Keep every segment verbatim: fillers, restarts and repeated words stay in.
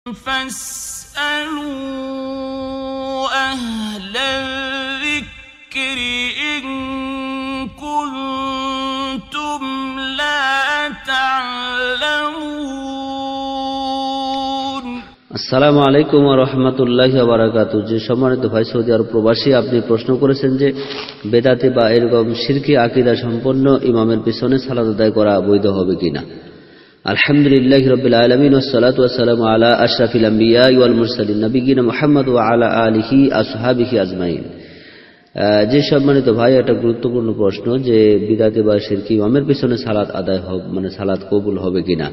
فاسألوا أهل الذكر إن كنتم لا تعلمون আসসালামু আলাইকুম ওয়া রাহমাতুল্লাহি ওয়া বারাকাতুহু। যে সম্মানিত ভাই সৌদি আরব প্রবাসী, আপনি প্রশ্ন করেছেন যে বেদাতি বা এরকম শিরকি আকীদা সম্পন্ন ইমামের পিছনে সালাত আদায় করা বৈধ হবে কিনা। আলহামদুলিল্লাহি রাব্বিল আলামিন ওয়াস সালাতু ওয়াস সালামু আলা আশরাফিল আমবিয়া ওয়াল মুরসালিন নবিয়িনা মুহাম্মদ ওয়া আলা আলিহি আসহাবিহি আজমাইন। যে সম্মানিত ভাই, একটা গুরুত্বপূর্ণ প্রশ্ন যে বিদাতি বা শিরকি ইমামের পিছনে সালাত আদায় হবে, মানে সালাত কবুল হবে কিনা।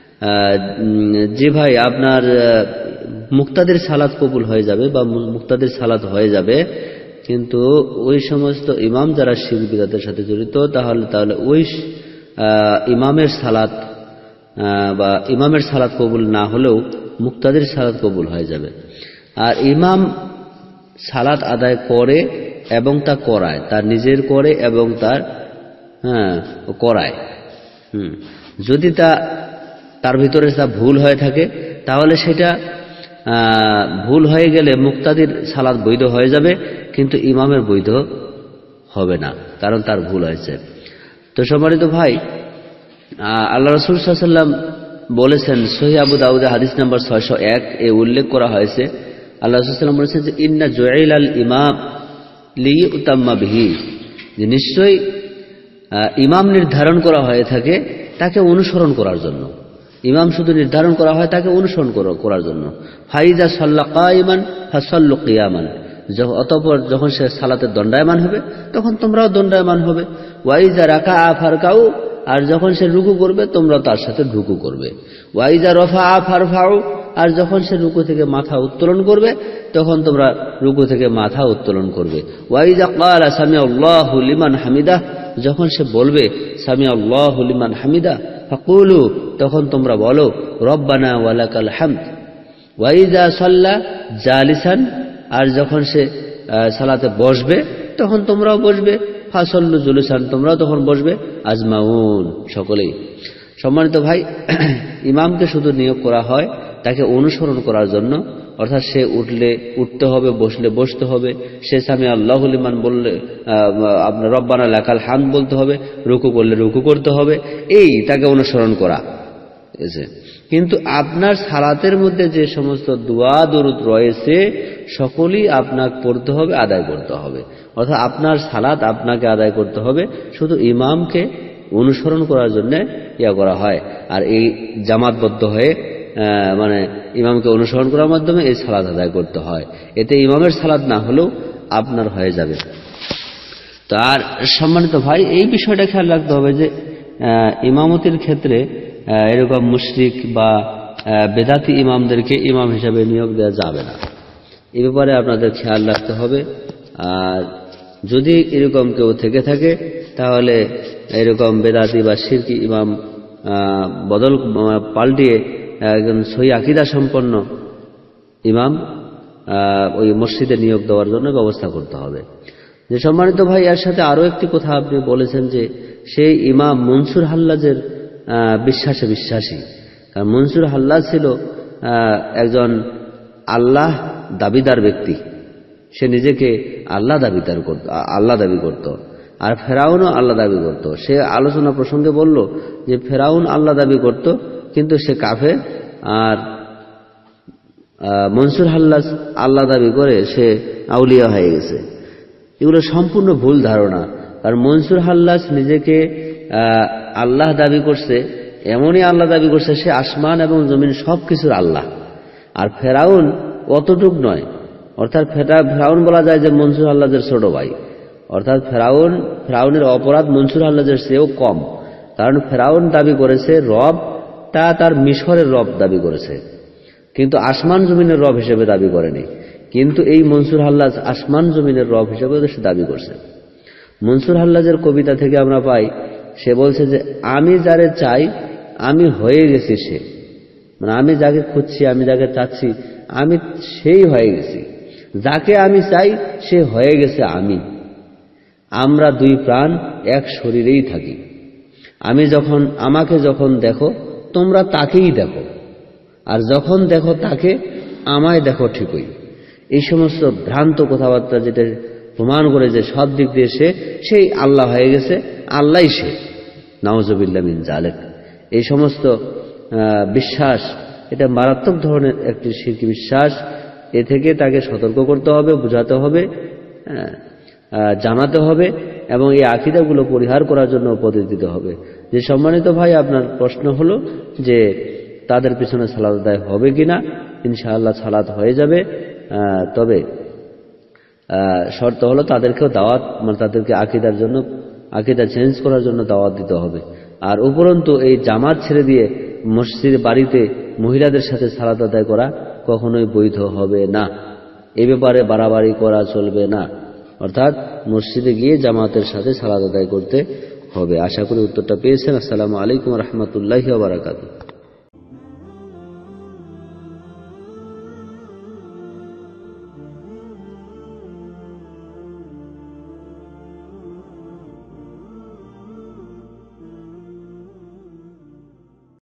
যে ভাই, আপনার মুক্তাদের সালাত কবুল হয়ে যাবে বা মুক্তাদের সালাত হয়ে যাবে, কিন্তু ওই সমস্ত ইমাম যারা শিরক বিদআতের সাথে জড়িত, তাহলে তাহলে ওই ইমামের সালাত বা ইমামের সালাত কবুল না হলেও মুক্তাদের সালাত কবুল হয়ে যাবে। আর ইমাম সালাত আদায় করে এবং তা করায়, তার নিজের করে এবং তার হ্যাঁ করায়। হুম যদি তা তার ভিতরে তা ভুল হয়ে থাকে, তাহলে সেটা ভুল হয়ে গেলে মুক্তাদির সালাত বৈধ হয়ে যাবে, কিন্তু ইমামের বৈধ হবে না, কারণ তার ভুল হয়েছে। তো সম্মানিত ভাই, আল্লাহ রাসূল সাল্লাল্লাহু আলাইহি ওয়াসাল্লাম বলেছেন, সহিহ আবু দাউদে হাদিস নাম্বার ছয়শো এক এ উল্লেখ করা হয়েছে, আল্লাহ রাসূল সাল্লাল্লাহু আলাইহি ওয়াসাল্লাম বলেছেন যে ইন্না জুইলাল ইমাম লিইউতাম্মা বিহি, যে নিশ্চয়ই ইমাম নির্ধারণ করা হয়ে থাকে তাকে অনুসরণ করার জন্য। ইমাম শুধু নির্ধারণ করা হয় তাকে অনুসরণ করার জন্য। ফাইজা সাল্লা কাইমান ফাসাল্লু কিয়ামান, অতঃপর যখন সে সালাতে দণ্ডায়মান হবে তখন তোমরাও দণ্ডায়মান হবে। ওয়াইজা রাকাআ ফারকাউ, আর যখন সে রুকু করবে তোমরা তার সাথে রুকু করবে। ওয়াইজা রফাআ ফারফাউ, আর যখন সে রুকু থেকে মাথা উত্তোলন করবে তখন তোমরা রুকু থেকে মাথা উত্তোলন করবে। ওয়াইজা ক্বালা সামিআল্লাহু লিমান হামিদাহ, যখন সে বলবে সামিআল্লাহু লিমান হামিদাহ ফাকুলু, তখন তোমরা বলো রব্বানা ওয়ালাকাল হামদ। ওয়াইজা সাল্লা জালিসান, আর যখন সে সালাতে বসবে তখন তোমরাও বসবে। ফাসাল্লু জুলুসান, তোমরাও তখন বসবে। আজমাউন, সকলেই। সম্মানিত ভাই, ইমামকে শুধু নিয়োগ করা হয় তাকে অনুসরণ করার জন্য, অর্থাৎ সে উঠলে উঠতে হবে, বসলে বসতে হবে, সে সামি আল্লাহু লিমান বললে আপনার রব্বানা লাকাল হামদ বলতে হবে, রুকু করলে রুকু করতে হবে, এই তাকে অনুসরণ করা। কিন্তু আপনার সালাতের মধ্যে যে সমস্ত দোয়া দরুদ রয়েছে সকলেই আপনাকে পড়তে হবে, আদায় করতে হবে। অর্থাৎ আপনার সালাত আপনাকে আদায় করতে হবে, শুধু ইমামকে অনুসরণ করার জন্য ইয়া করা হয়। আর এই জামাতবদ্ধ হয়ে মানে ইমামকে অনুসরণ করার মাধ্যমে এই সালাত আদায় করতে হয়। এতে ইমামের সালাত না হলেও আপনার হয়ে যাবে। তো আর সম্মানিত ভাই, এই বিষয়টা খেয়াল রাখতে হবে যে ইমামতির ক্ষেত্রে এরকম মুশরিক বা বেদাতি ইমামদেরকে ইমাম হিসাবে নিয়োগ দেওয়া যাবে না। এই ব্যাপারে আপনাদের খেয়াল রাখতে হবে। আর যদি এরকম কেউ থেকে থাকে তাহলে এরকম বেদাতি বা শিরকি ইমাম বদল পাল্টিয়ে একজন সহি আকীদা সম্পন্ন ইমাম ওই মসজিদে নিয়োগ দেওয়ার জন্য ব্যবস্থা করতে হবে। যে সম্মানিত ভাই, এর সাথে আরো একটি কথা আপনি বলেছেন যে সেই ইমাম মনসুর হাল্লাজের বিশ্বাসে বিশ্বাসী। কারণ মনসুর হাল্লাজ ছিল একজন আল্লাহ দাবিদার ব্যক্তি, সে নিজেকে আল্লাহ দাবিদার করত, আল্লাহ দাবি করত। আর ফেরাউনও আল্লাহ দাবি করত। সে আলোচনা প্রসঙ্গে বলল যে ফেরাউন আল্লাহ দাবি করত, কিন্তু সে কাফের, আর মনসুর হাল্লাজ আল্লাহ দাবি করে সে আউলিয়া হয়ে গেছে। এগুলো সম্পূর্ণ ভুল ধারণা। আর মনসুর হাল্লাজ নিজেকে আল্লাহ দাবি করছে, এমনই আল্লাহ দাবি করছে সে আসমান এবং জমিন সব কিছুর আল্লাহ। আর ফেরাউন অতটুক নয়, অর্থাৎ ফেরাউন বলা যায় যে মনসুর হাল্লাজের ছোট ভাই। অর্থাৎ ফেরাউন ফেরাউনের অপরাধ মনসুর হাল্লাজের চেয়েও কম। কারণ ফেরাউন দাবি করেছে রব, তা তার মিশরের রব দাবি করেছে, কিন্তু আসমান জমিনের রব হিসেবে দাবি করেনি। কিন্তু এই মনসুর হাল্লাজ আসমান জমিনের রব হিসেবে সে দাবি করছে। মনসুর হাল্লাজের কবিতা থেকে আমরা পাই, সে বলছে যে আমি যারে চাই আমি হয়ে গেছি সে, মানে আমি যাকে খুঁজছি, আমি যাকে চাচ্ছি, আমি সেই হয়ে গেছি। যাকে আমি চাই সে হয়ে গেছে আমি। আমরা দুই প্রাণ এক শরীরেই থাকি। আমি যখন আমাকে যখন দেখো তোমরা তাকেই দেখো, আর যখন দেখো তাকে আমায় দেখো ঠিকই। এই সমস্ত ভ্রান্ত কথাবার্তা যেটা প্রমাণ করে যে সব দিক দিয়ে সে সেই আল্লাহ হয়ে গেছে, আল্লাহই সে, নাউজুবিল্লাহ মিন যালিক। এই সমস্ত বিশ্বাস এটা মারাত্মক ধরনের একটি শিরকি বিশ্বাস। এ থেকে তাকে সতর্ক করতে হবে, বোঝাতে হবে, জানাতে হবে এবং এই আকীদাগুলো পরিহার করার জন্য উপদেশ দিতে হবে। যে সম্মানিত ভাই, আপনার প্রশ্ন হলো যে তাদের পিছনে সালাত আদায় হবে কিনা। ইনশাআল্লাহ সালাত হয়ে যাবে, তবে শর্ত হলো তাদেরকেও দাওয়াত, মানে তাদেরকে আকীদার জন্য, আকীদা চেঞ্জ করার জন্য দাওয়াত দিতে হবে। আর উপরন্তু এই জামাত ছেড়ে দিয়ে মসজিদের বাড়িতে মহিলাদের সাথে সালাত আদায় করা কখনোই বৈধ হবে না। এ ব্যাপারে বাড়াবাড়ি করা চলবে না, অর্থাৎ মসজিদে গিয়ে জামাতের সাথে সালাত আদায় করতে হবে। আশা করি উত্তরটা পেয়েছেন। আসসালামু আলাইকুম ওয়া রাহমাতুল্লাহি ওয়া বারাকাতুহু।